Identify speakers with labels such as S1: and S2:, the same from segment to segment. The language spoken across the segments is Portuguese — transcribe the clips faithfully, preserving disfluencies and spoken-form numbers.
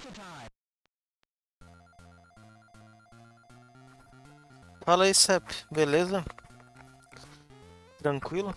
S1: Fala aí, Sep, beleza? Tranquilo?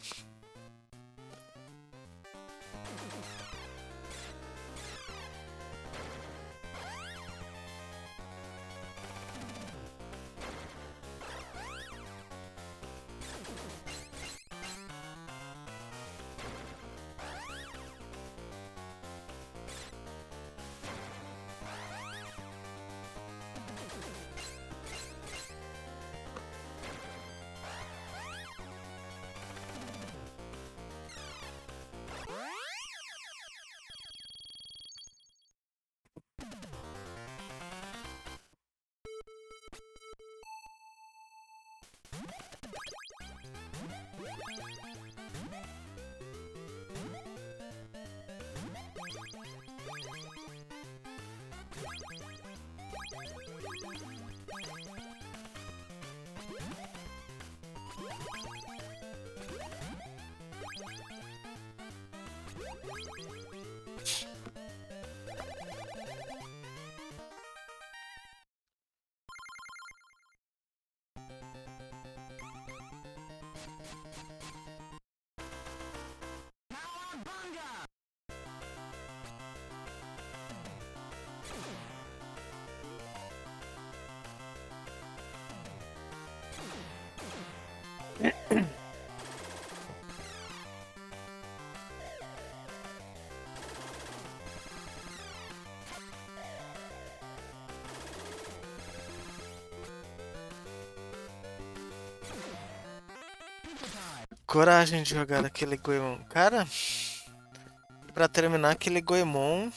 S1: Coragem de jogar aquele Goemon. Cara, pra terminar aquele Goemon...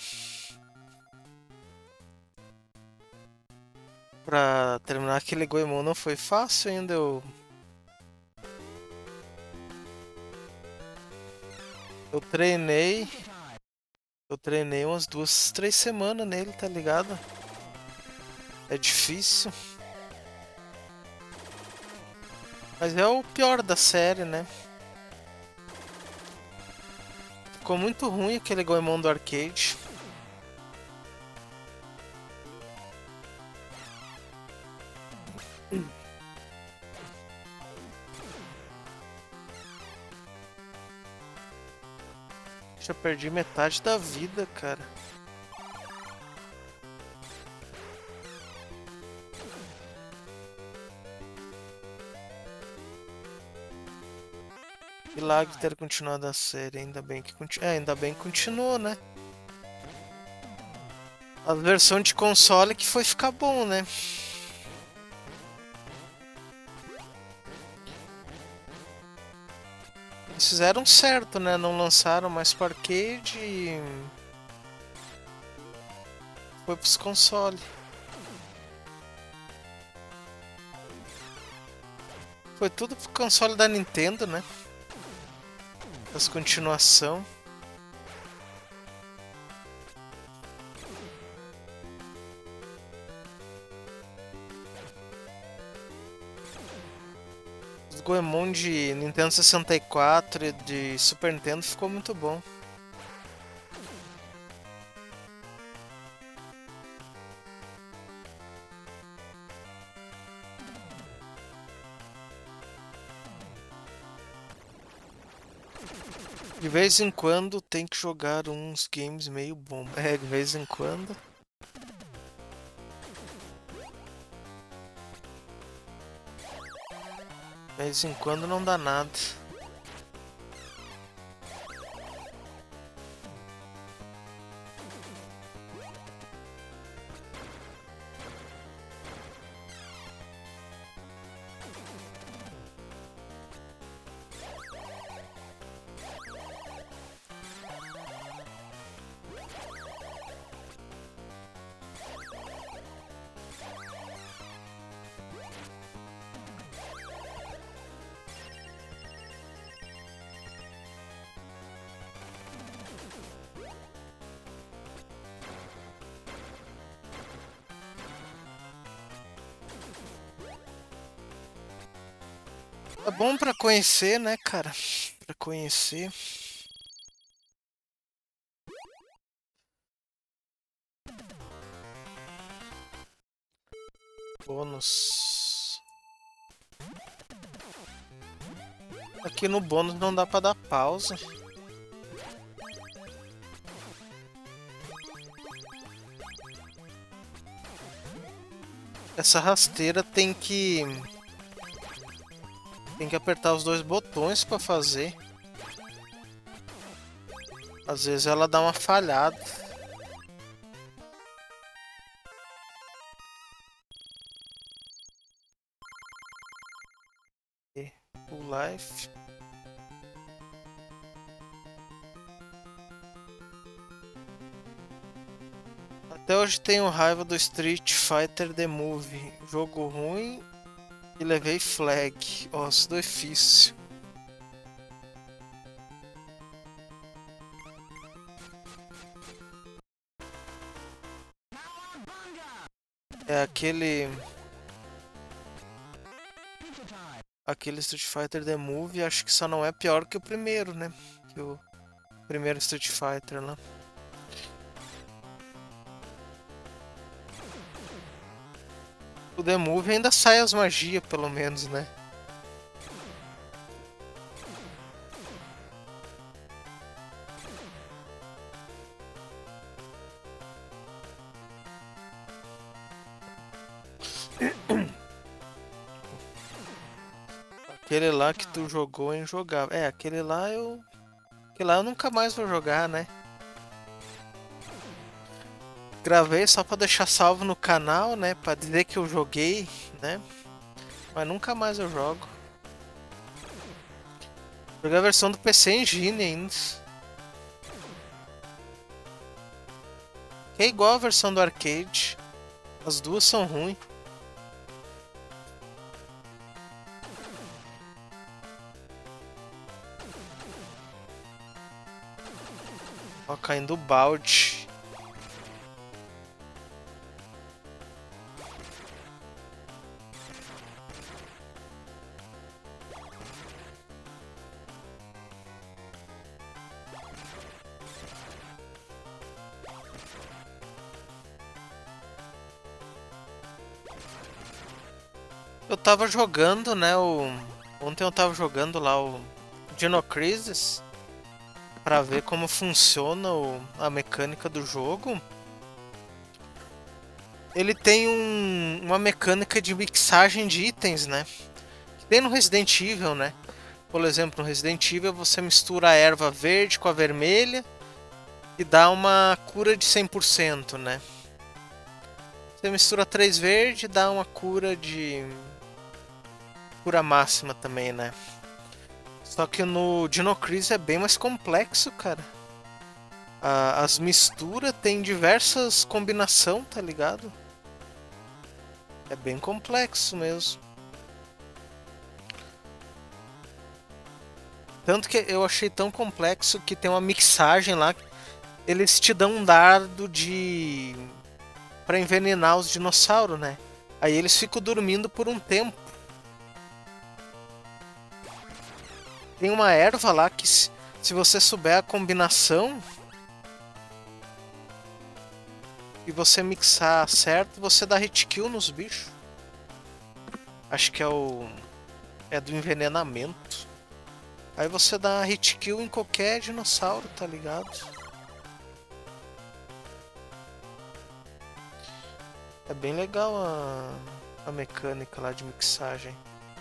S1: Pra terminar aquele Goemon não foi fácil ainda, eu... Eu treinei... Eu treinei umas duas, três semanas nele, tá ligado? É difícil. Mas é o pior da série, né? Ficou muito ruim aquele Goemon do arcade. Já perdi metade da vida, cara. Milagre ter continuado a série, ainda bem que continu... é, ainda bem que continuou, né? A versão de console que foi ficar bom, né? Eles fizeram certo, né? Não lançaram mais para arcade e... foi pros consoles. Foi tudo pro console da Nintendo, né? As continuação. Os Goemon de Nintendo sessenta e quatro e de Super Nintendo ficou muito bom. De vez em quando tem que jogar uns games meio bom. É, de vez em quando. De vez em quando não dá nada. É bom pra conhecer, né, cara? Pra conhecer. Bônus. Aqui no bônus não dá pra dar pausa. Essa rasteira tem que... Tem que apertar os dois botões pra fazer. Às vezes ela dá uma falhada. Full life. Até hoje tenho raiva do Street Fighter The Movie. Jogo ruim e levei flag. Nossa, difícil. É aquele... Aquele Street Fighter The Movie, acho que só não é pior que o primeiro, né? Que o primeiro Street Fighter lá. O The Movie ainda sai as magias, pelo menos, né? Aquele lá que tu jogou é injogável. É, aquele lá eu... Aquele lá eu nunca mais vou jogar, né? Gravei só pra deixar salvo no canal, né? Pra dizer que eu joguei, né? Mas nunca mais eu jogo. Joguei a versão do P C Engine ainda. Que é igual a versão do arcade. As duas são ruins. Ó, caindo o balde. Eu tava jogando, né, o... Ontem eu tava jogando lá o Dino Crisis pra ver como funciona o... a mecânica do jogo. Ele tem um... uma mecânica de mixagem de itens, né? Que tem no Resident Evil, né? Por exemplo, no Resident Evil você mistura a erva verde com a vermelha e dá uma cura de cem por cento, né? Você mistura três verdes e dá uma cura de... cura máxima também, né? Só que no Dino Crisis é bem mais complexo, cara. Ah, as misturas tem diversas combinações, tá ligado? É bem complexo mesmo. Tanto que eu achei tão complexo que tem uma mixagem lá. Eles te dão um dardo de... pra envenenar os dinossauros, né? Aí eles ficam dormindo por um tempo. Tem uma erva lá que se, se você souber a combinação e você mixar certo, você dá hit kill nos bichos. Acho que é o... é do envenenamento. Aí você dá hit kill em qualquer dinossauro, tá ligado? É bem legal a, a mecânica lá de mixagem.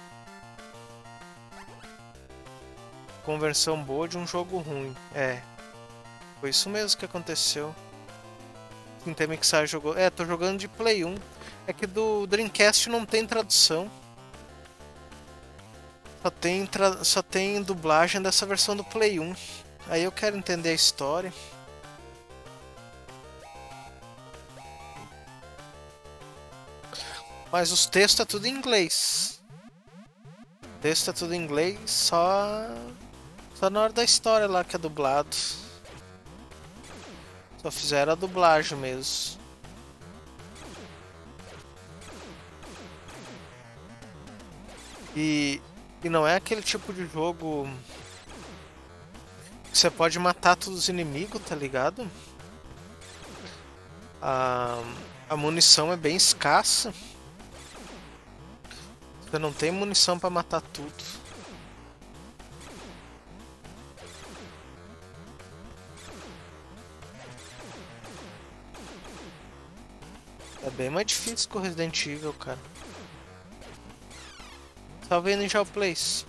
S1: Conversão boa de um jogo ruim. É. Foi isso mesmo que aconteceu. Quem tem mixagem jogou... É, tô jogando de Play um. É que do Dreamcast não tem tradução. Só tem, tra... Só tem dublagem dessa versão do Play um. Aí eu quero entender a história. Mas os textos é tudo em inglês. O texto é tudo em inglês, só... Só na hora da história lá que é dublado. Só fizeram a dublagem mesmo. E, e não é aquele tipo de jogo que você pode matar todos os inimigos, tá ligado? A, a munição é bem escassa. Você não tem munição pra matar tudo. É bem mais difícil que o Resident Evil, cara. Salve aí, Ninja Place.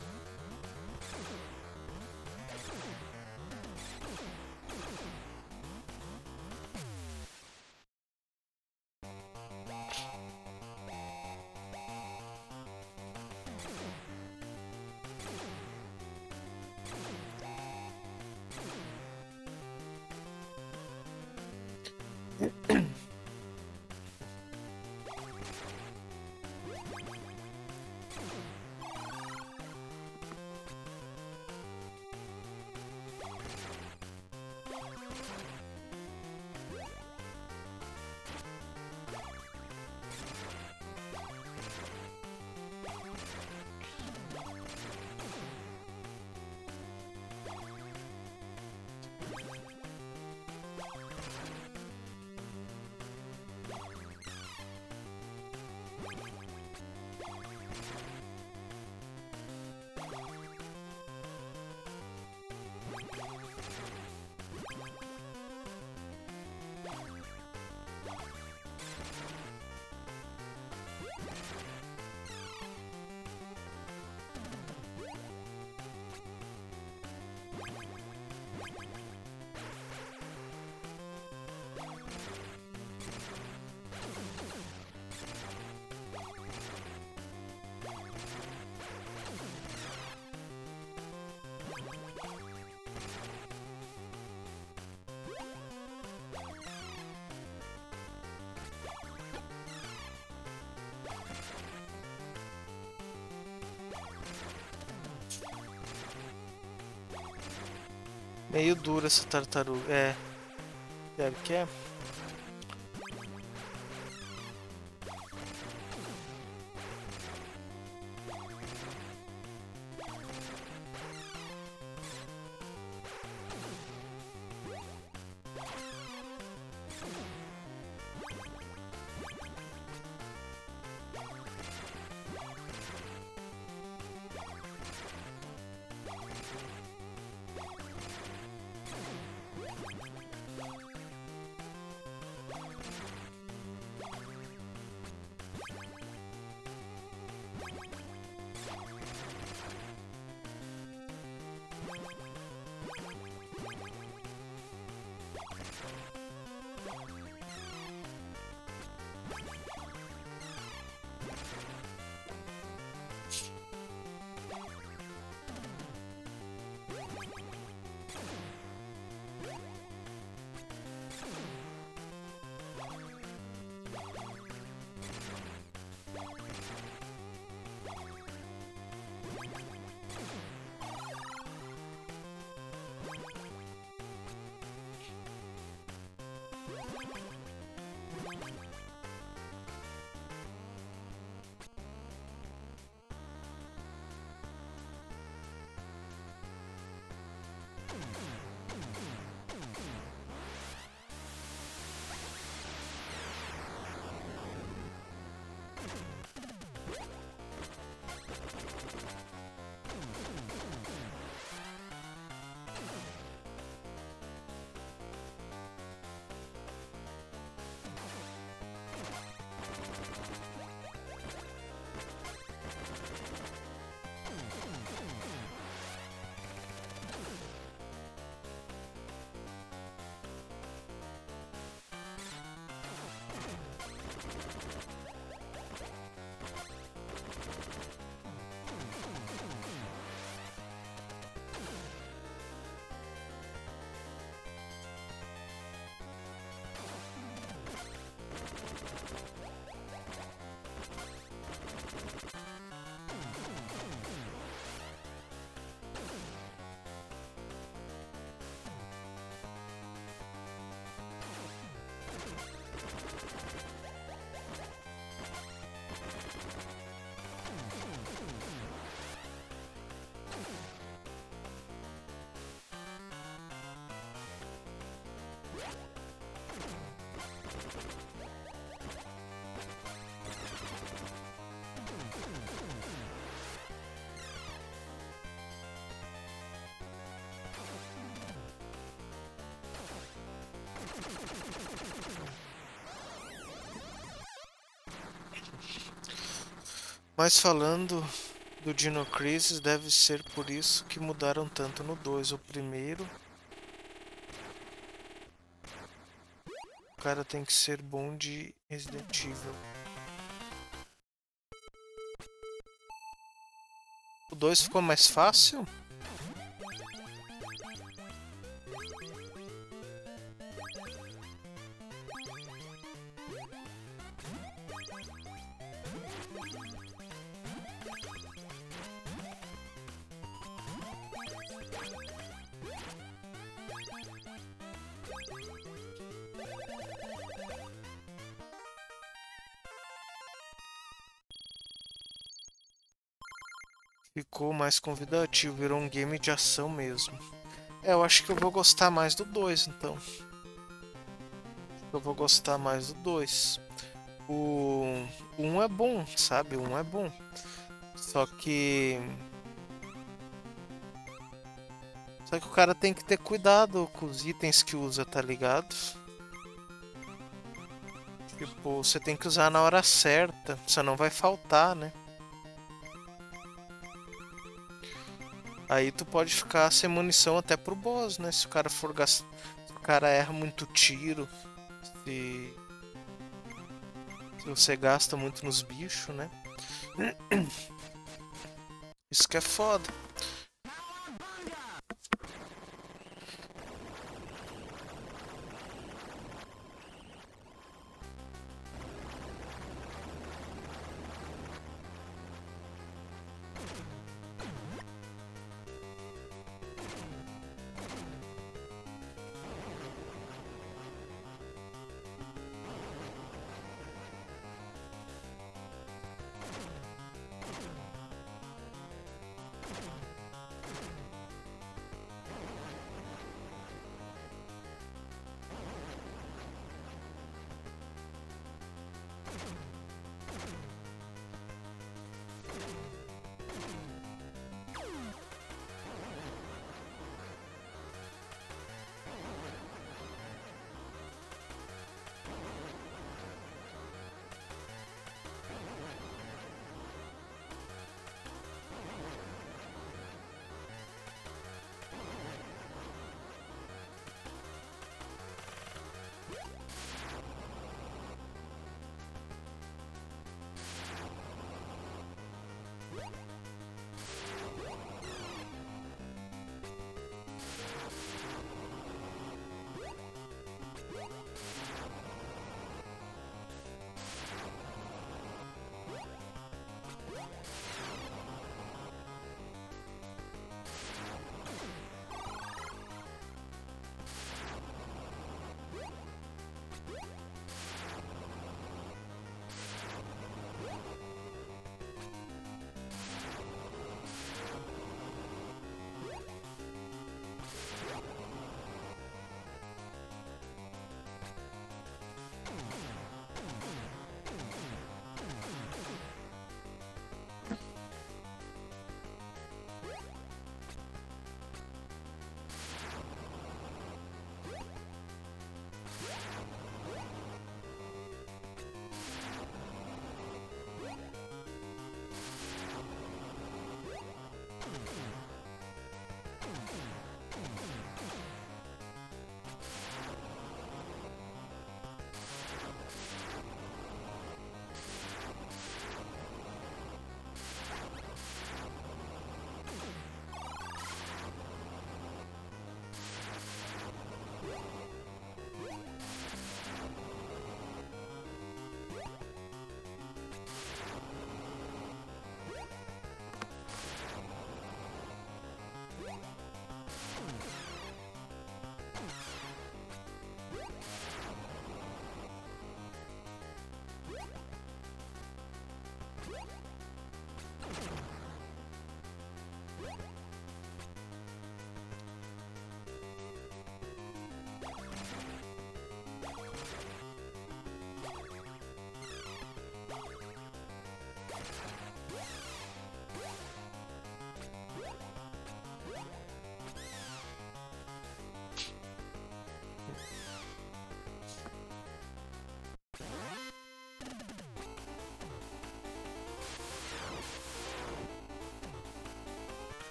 S1: Meio dura essa tartaruga. É. Deve que é. Mas falando do Dino Crisis, deve ser por isso que mudaram tanto no dois. O primeiro, o cara tem que ser bom de Resident Evil. O dois ficou mais fácil? Ficou mais convidativo, virou um game de ação mesmo. É, eu acho que eu vou gostar mais do dois, então. Eu vou gostar mais do dois. O um é bom, sabe? O um é bom. Só que... Só que o cara tem que ter cuidado com os itens que usa, tá ligado? Tipo, você tem que usar na hora certa, senão vai faltar, né? Aí tu pode ficar sem munição até pro boss, né? Se o cara for gastar... Se o cara erra muito tiro, se... se você gasta muito nos bichos, né? Isso que é foda.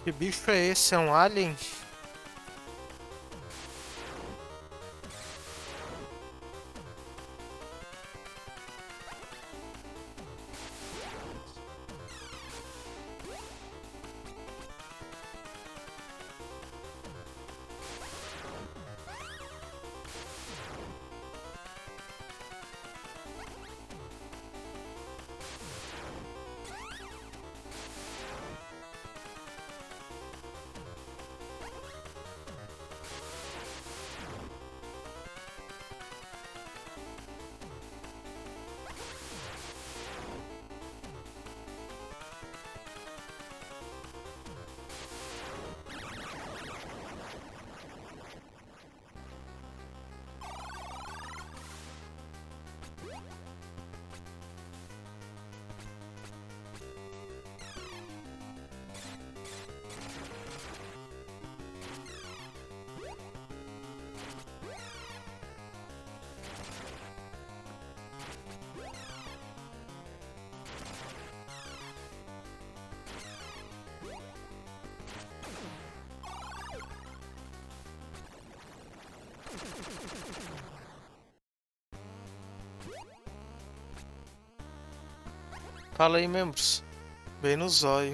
S1: Que bicho é esse? É um alien? Fala aí, membros. Bem no zóio.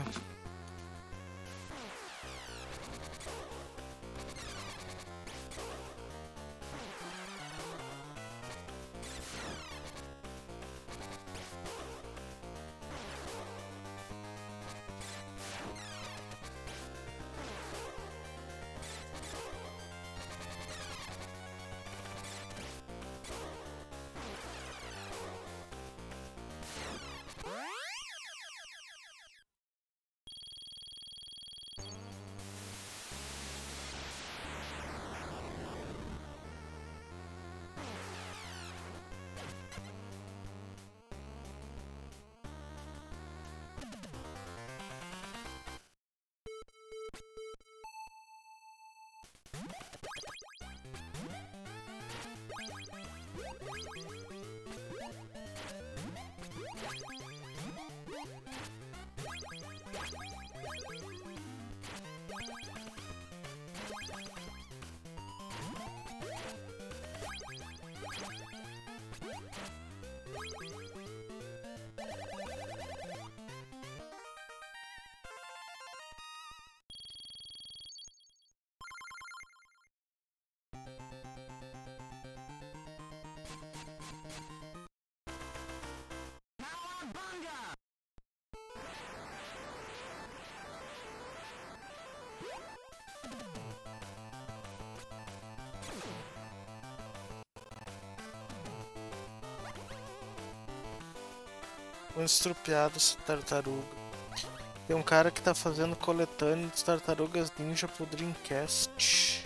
S1: Um estrupiado essa tartaruga. Tem um cara que tá fazendo coletânea de tartarugas ninja pro Dreamcast.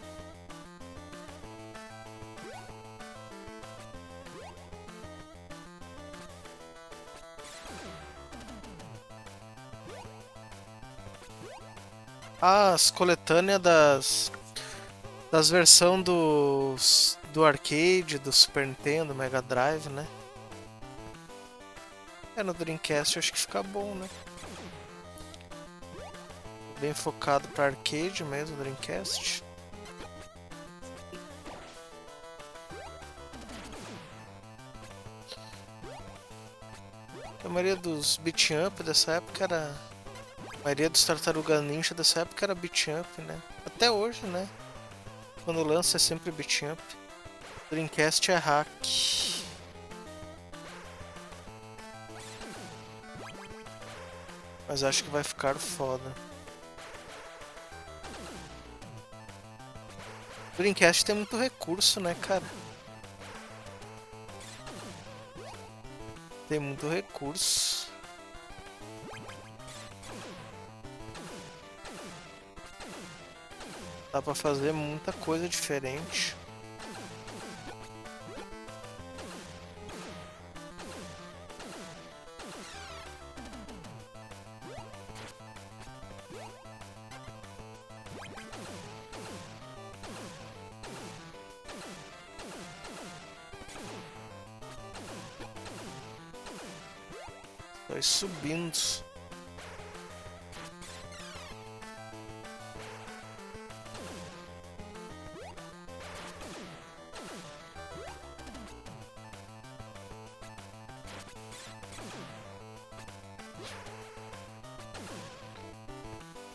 S1: Ah, as coletâneas das das versões dos do arcade, do Super Nintendo, Mega Drive, né? É, no Dreamcast eu acho que fica bom, né? Bem focado pra arcade mesmo, Dreamcast. A maioria dos beat up dessa época era... A maioria dos Tartaruga Ninja dessa época era beat up, né? Até hoje, né? Quando lança é sempre beat up. Dreamcast é hack. Mas acho que vai ficar foda. Dreamcast tem muito recurso, né, cara? Tem muito recurso. Dá pra fazer muita coisa diferente. Vai subindo.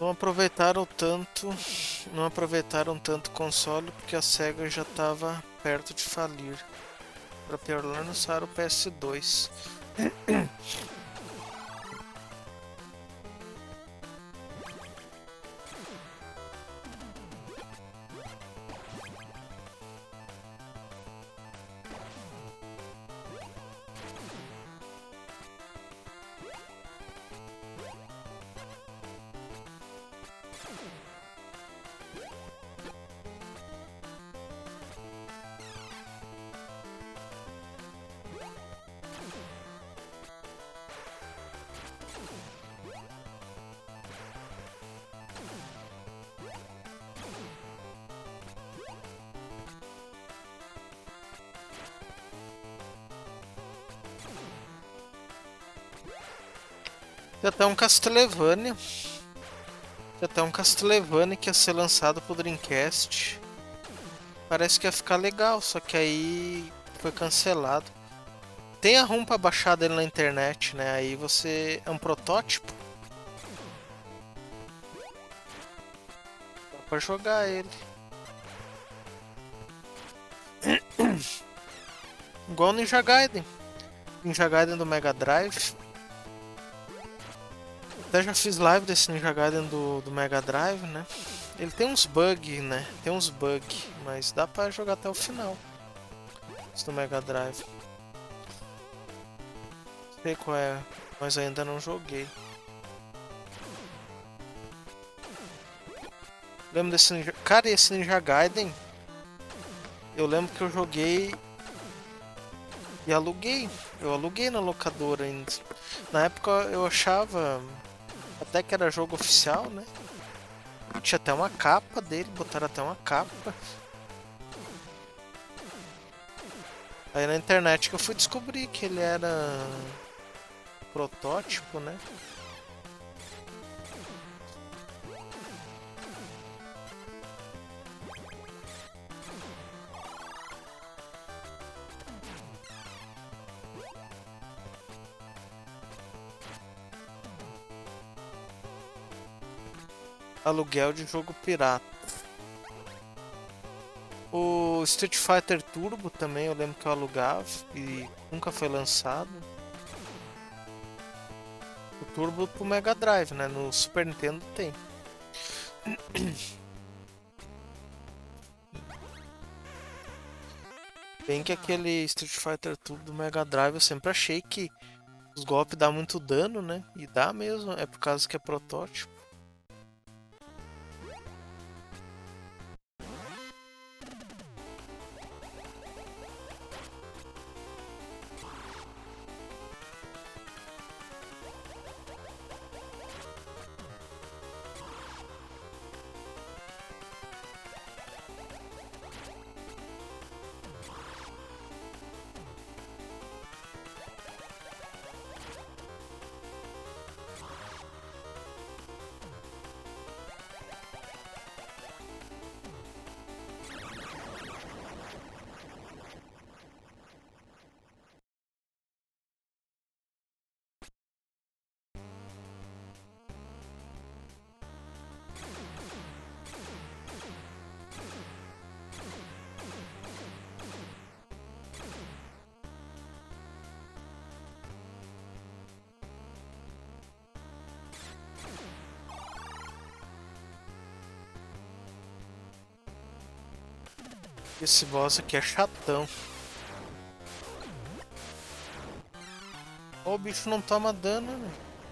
S1: Não aproveitaram tanto, não aproveitaram tanto o console porque a Sega já estava perto de falir. Para piorar, lançaram o P S dois. Tem até um Castlevania. Tem até um Castlevania que ia ser lançado pro Dreamcast. Parece que ia ficar legal, só que aí foi cancelado. Tem a ROM pra baixar dele na internet, né? Aí você... é um protótipo. Dá pra jogar ele. Igual o Ninja Gaiden. Ninja Gaiden do Mega Drive. Até já fiz live desse Ninja Gaiden do, do Mega Drive, né? Ele tem uns bugs, né? Tem uns bugs, mas dá pra jogar até o final. Esse do Mega Drive. Não sei qual é, mas ainda não joguei. Lembro desse Ninja... Cara, esse Ninja Gaiden... Eu lembro que eu joguei... E aluguei. Eu aluguei na locadora ainda. Na época eu achava... Até que era jogo oficial, né? Tinha até uma capa dele, botaram até uma capa. Aí na internet que eu fui descobrir que ele era protótipo, né? Aluguel de jogo pirata. O Street Fighter Turbo também eu lembro que eu alugava e nunca foi lançado. O Turbo pro Mega Drive, né? No Super Nintendo tem. Bem que aquele Street Fighter Turbo do Mega Drive eu sempre achei que os golpes dão muito dano, né? E dá mesmo, é por causa que é protótipo. Esse boss aqui é chatão. O bicho não toma dano, né?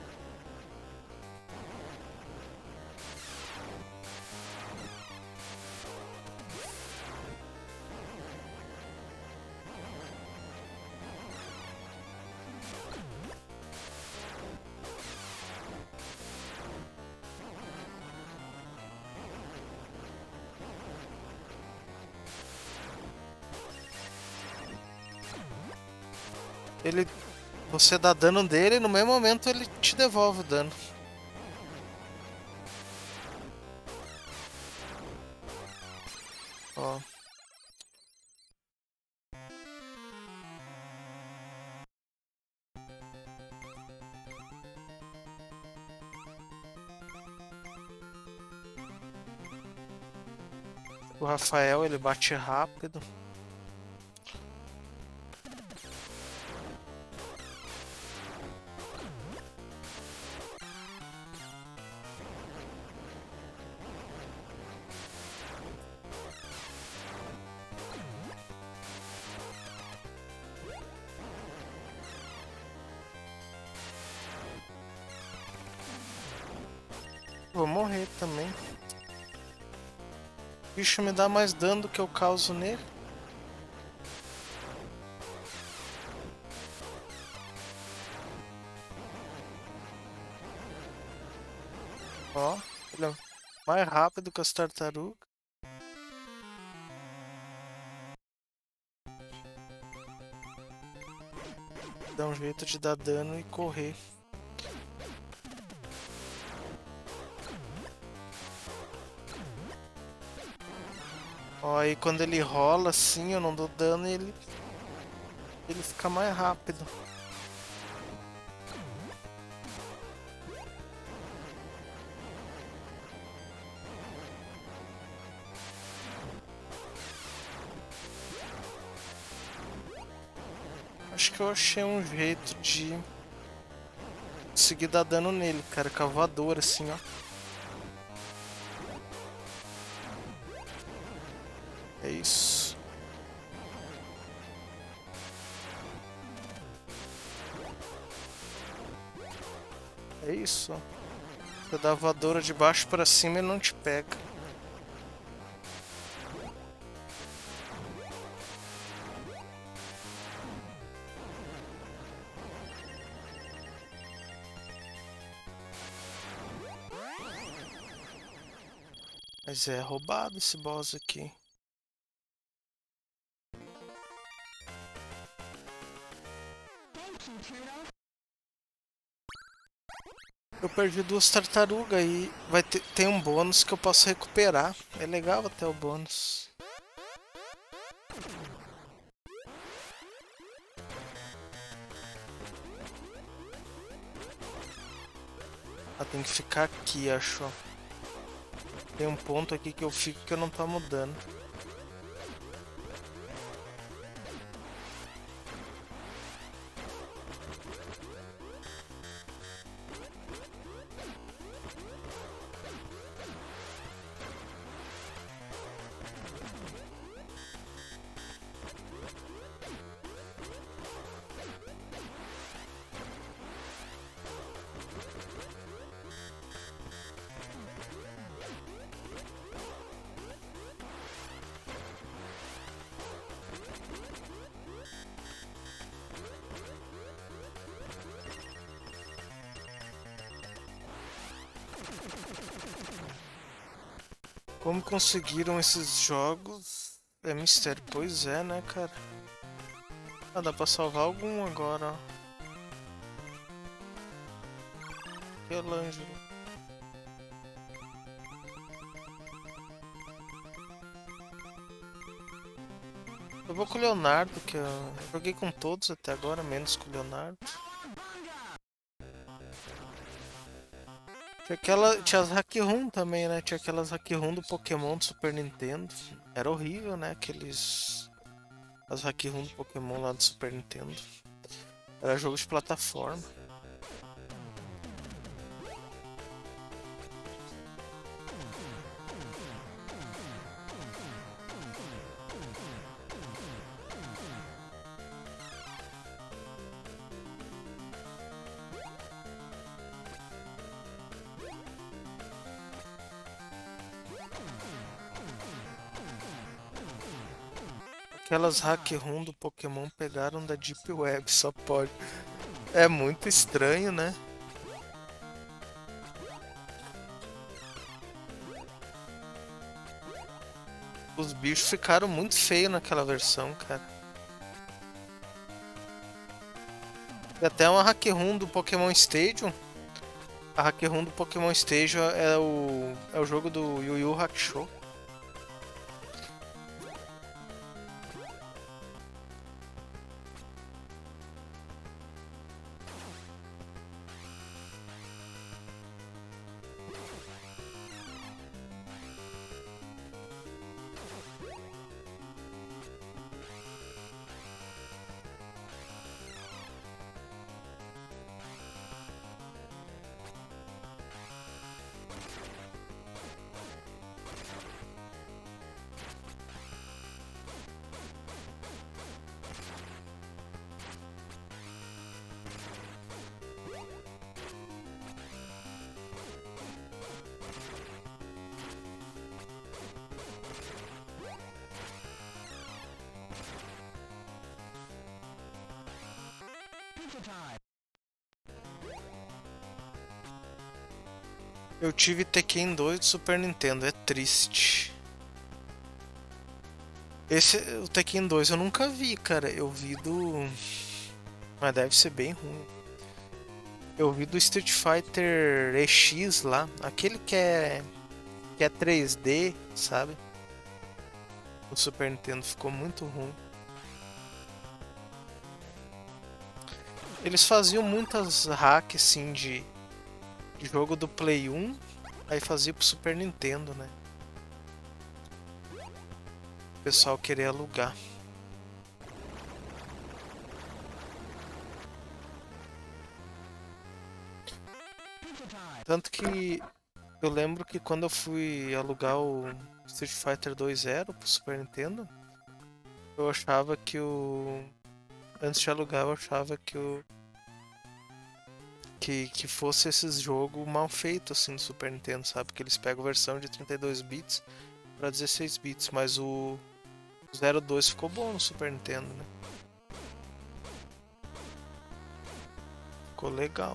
S1: Ele, você dá dano dele e no mesmo momento ele te devolve o dano. Ó. O Rafael, ele bate rápido. Vou morrer também. O bicho me dá mais dano do que eu causo nele. Ó, ele é mais rápido que as tartarugas. Dá um jeito de dar dano e correr. Ó, aí quando ele rola assim, eu não dou dano e ele, ele fica mais rápido. Acho que eu achei um jeito de conseguir dar dano nele, cara, com a voadora assim, ó. É isso. É isso, ó. Você dá a voadora de baixo pra cima e ele não te pega. Mas é roubado esse boss aqui. Eu perdi duas tartarugas e vai ter, tem um bônus que eu posso recuperar. É legal até o bônus. Ah, tem que ficar aqui, acho. Tem um ponto aqui que eu fico que eu não tá mudando. Como conseguiram esses jogos? É mistério. Pois é, né, cara? Ah, dá pra salvar algum agora, ó. Michelangelo. Eu vou com o Leonardo, que eu joguei com todos até agora, menos com o Leonardo. Tinha aquela. Tinha as Hack Room também, né? Tinha aquelas Hack Room do Pokémon do Super Nintendo. Era horrível, né? Aqueles. As Hack Room do Pokémon lá do Super Nintendo. Era jogo de plataforma. Aquelas hack room do Pokémon pegaram da Deep Web, só pode. É muito estranho, né? Os bichos ficaram muito feios naquela versão, cara. E até uma hack room do Pokémon Stadium. A hack room do Pokémon Stadium é o, é o jogo do Yu Yu Hakusho. Eu tive Tekken dois do Super Nintendo, é triste. Esse, o Tekken dois eu nunca vi, cara. Eu vi do... Mas deve ser bem ruim. Eu vi do Street Fighter E X lá. Aquele que é... Que é três D, sabe? O Super Nintendo ficou muito ruim. Eles faziam muitas hacks, assim, de... de jogo do Play um. Aí fazia pro Super Nintendo, né? O pessoal queria alugar. Tanto que eu lembro que quando eu fui alugar o Street Fighter dois Zero pro Super Nintendo, eu achava que o... Antes de alugar, eu achava que o... Que, que fosse esses jogos mal feitos assim no Super Nintendo, sabe? Que eles pegam a versão de trinta e dois bits pra dezesseis bits, mas o Zero dois ficou bom no Super Nintendo, né? Ficou legal.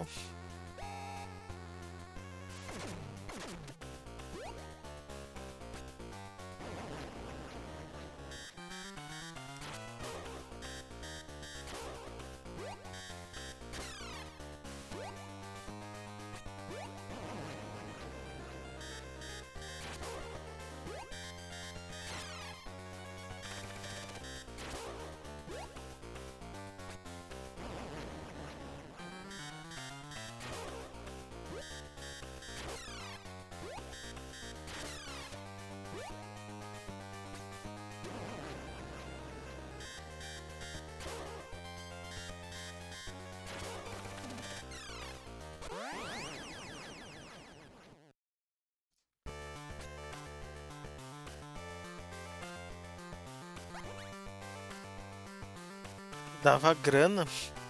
S1: Dava grana.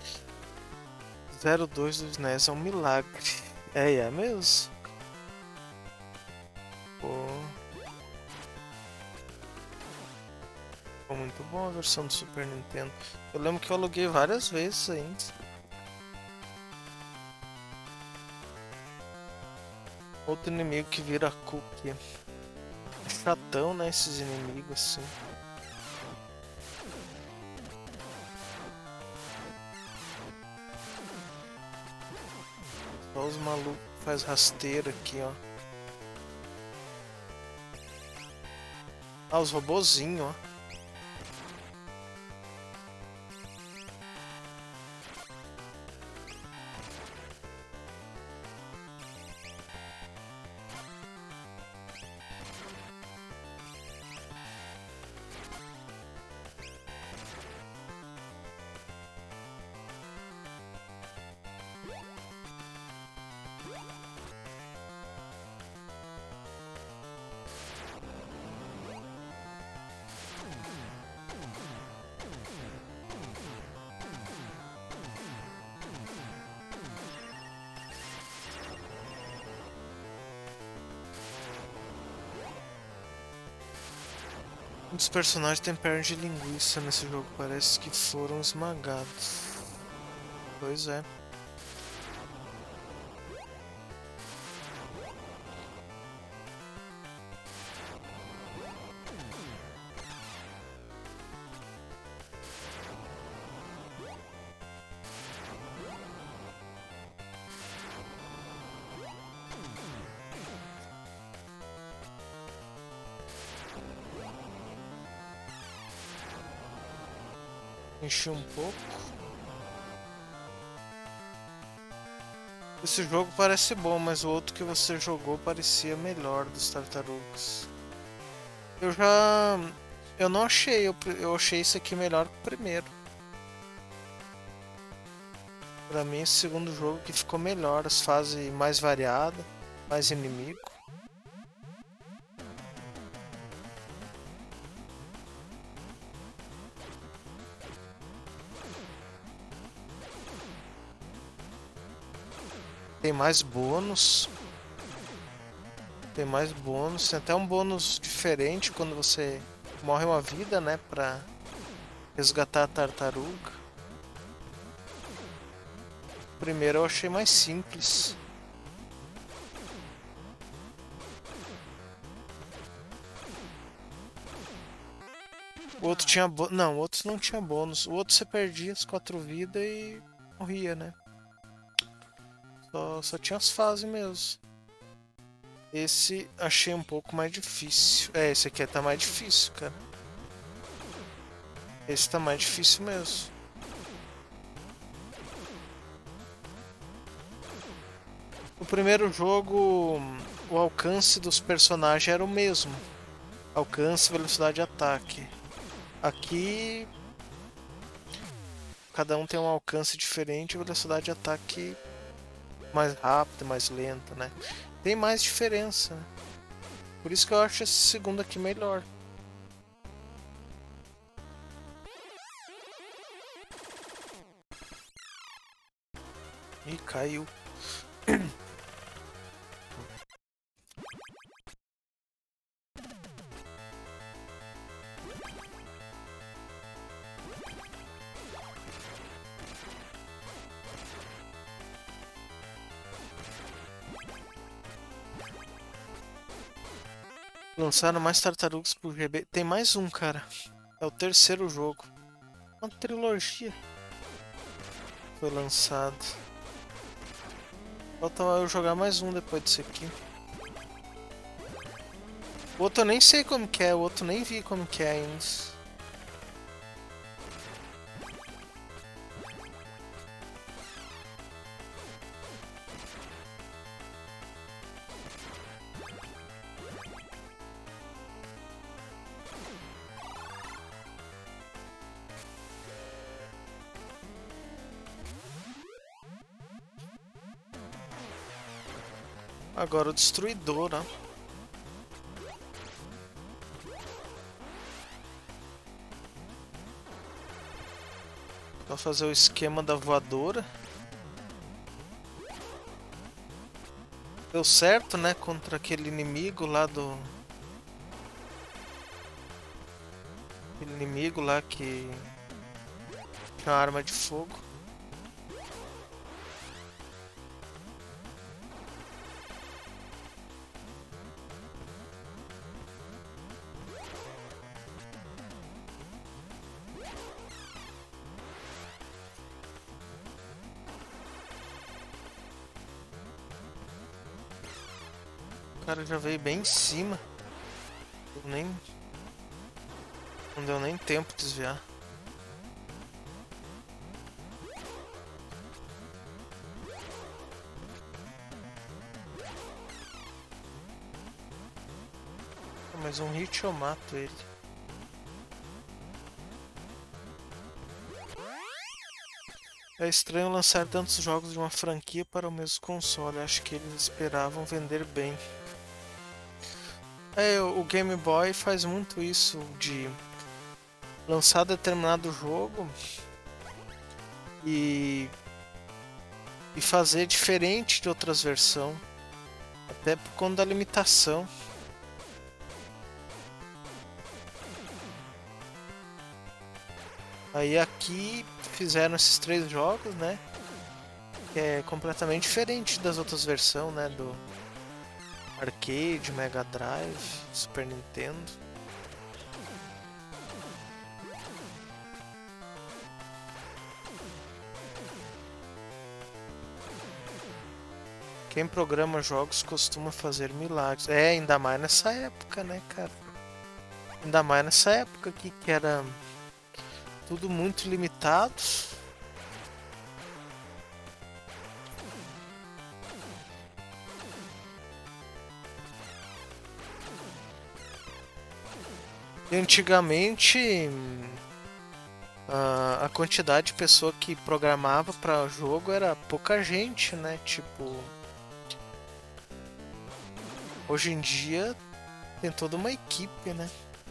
S1: Zero dois do S N E S é um milagre. É, é mesmo. Pô. Ficou muito bom a versão do Super Nintendo. Eu lembro que eu aluguei várias vezes ainda. Outro inimigo que vira cookie. É chatão, né? Esses inimigos assim. Só os malucos faz rasteiro aqui, ó. Ah, os robozinhos, ó. Um dos personagens tem perna de linguiça nesse jogo, parece que foram esmagados. Pois é. Enchi um pouco. Esse jogo parece bom, mas o outro que você jogou parecia melhor dos tartarugas. Eu já... Eu não achei, eu, eu achei esse aqui melhor que o primeiro. Pra mim esse segundo jogo que ficou melhor, as fases mais variadas, mais inimigo. Tem mais bônus. Tem mais bônus. Tem até um bônus diferente quando você morre uma vida, né? Pra resgatar a tartaruga. primeiro eu achei mais simples. O outro tinha bônus. Não, o outro não tinha bônus. O outro você perdia as quatro vidas e morria, né? Só, só tinha as fases mesmo. Esse achei um pouco mais difícil. É, esse aqui tá mais difícil, cara. Esse tá mais difícil mesmo. No primeiro jogo, o alcance dos personagens era o mesmo. Alcance, velocidade de ataque. Aqui, cada um tem um alcance diferente e velocidade de ataque mais rápida, mais lenta, né? Tem mais diferença, né? Por isso que eu acho esse segundo aqui melhor. Ih, caiu. Lançaram mais Tartarugas pro G B. Tem mais um, cara. É o terceiro jogo. Uma trilogia. Foi lançado. Falta eu jogar mais um depois desse aqui. O outro eu nem sei como que é. O outro nem vi como que é ainda. Agora o Destruidor, ó. Vou fazer o esquema da voadora. Deu certo, né? Contra aquele inimigo lá do... Aquele inimigo lá que... tinha uma arma de fogo. O cara já veio bem em cima. Eu nem... Não deu nem tempo de desviar. Mais um hit eu mato ele. É estranho lançar tantos jogos de uma franquia para o mesmo console. Acho que eles esperavam vender bem. É, o Game Boy faz muito isso de lançar determinado jogo e, e fazer diferente de outras versões. Até por conta da limitação. Aí aqui fizeram esses três jogos, né? Que é completamente diferente das outras versões, né? Do Arcade, Mega Drive, Super Nintendo. Quem programa jogos costuma fazer milagres. É, ainda mais nessa época, né, cara? Ainda mais nessa época aqui que era tudo muito limitado. E antigamente a, a quantidade de pessoa que programava para jogo era pouca gente, né? Tipo, hoje em dia tem toda uma equipe, né?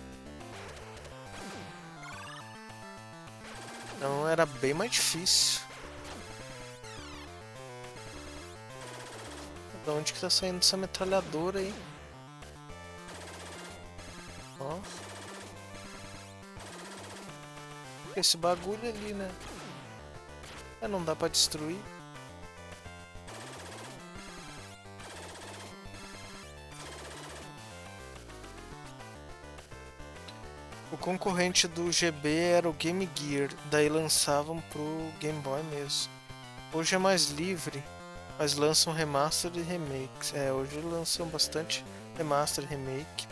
S1: Então era bem mais difícil. Da onde que tá saindo essa metralhadora aí? Ó. Esse bagulho ali, né? É, não dá pra destruir. O concorrente do G B era o Game Gear, daí lançavam pro Game Boy mesmo. Hoje é mais livre, mas lançam remaster e remakes. É, hoje lançam bastante remaster e remake.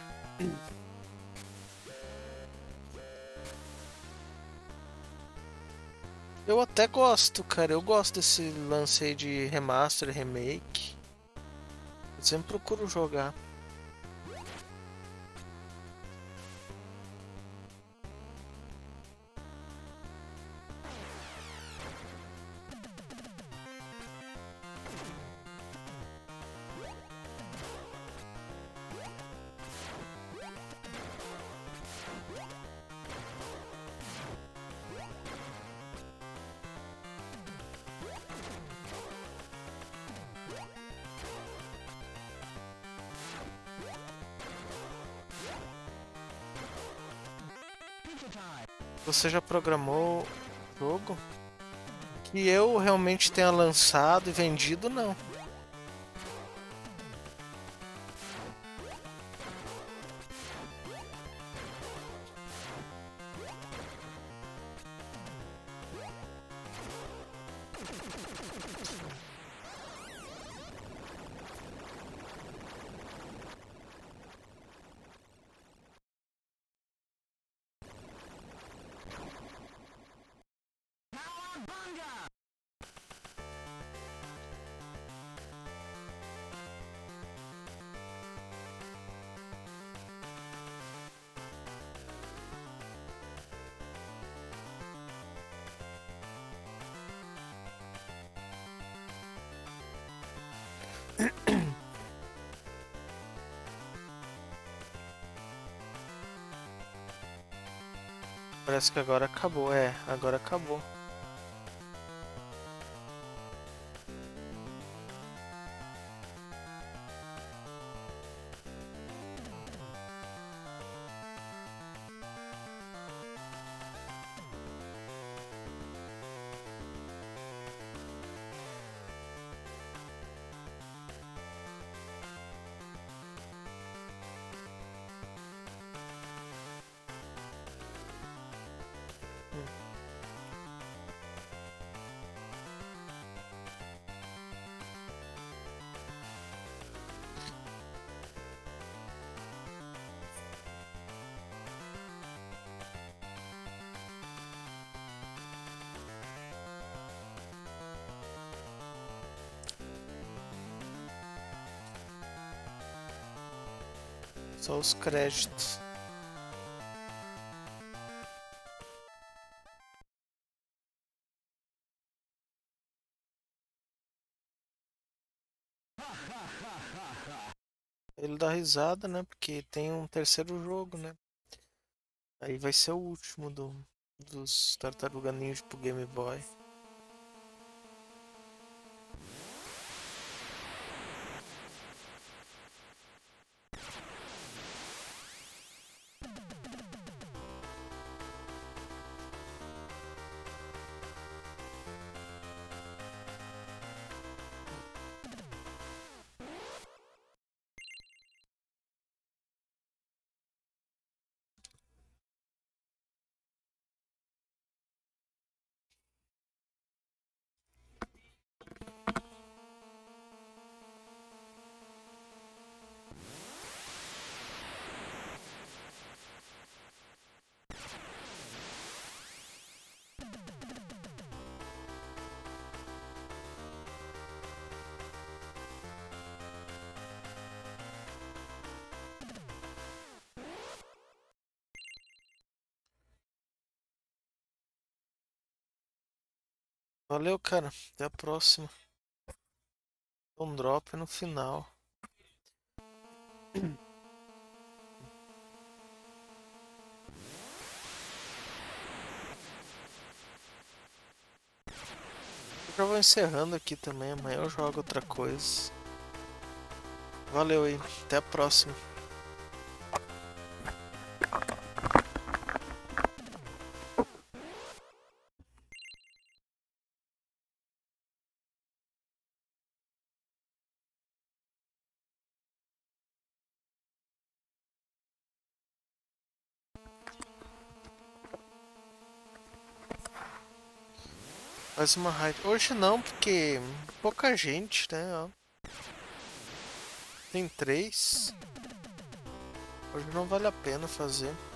S1: Eu até gosto, cara. Eu gosto desse lance aí de remaster e remake. Eu sempre procuro jogar. Você já programou jogo? Que eu realmente tenha lançado e vendido, não. Parece que agora acabou. É, agora acabou. Só os créditos. Ele dá risada, né? Porque tem um terceiro jogo, né? Aí vai ser o último do, dos Tartaruga Ninja pro Game Boy. Valeu, cara. Até a próxima. Um drop no final. Eu já vou encerrando aqui também. Amanhã eu jogo outra coisa. Valeu aí. Até a próxima. Faz uma raid. Hoje não, porque pouca gente, né? Ó. Tem três. Hoje não vale a pena fazer.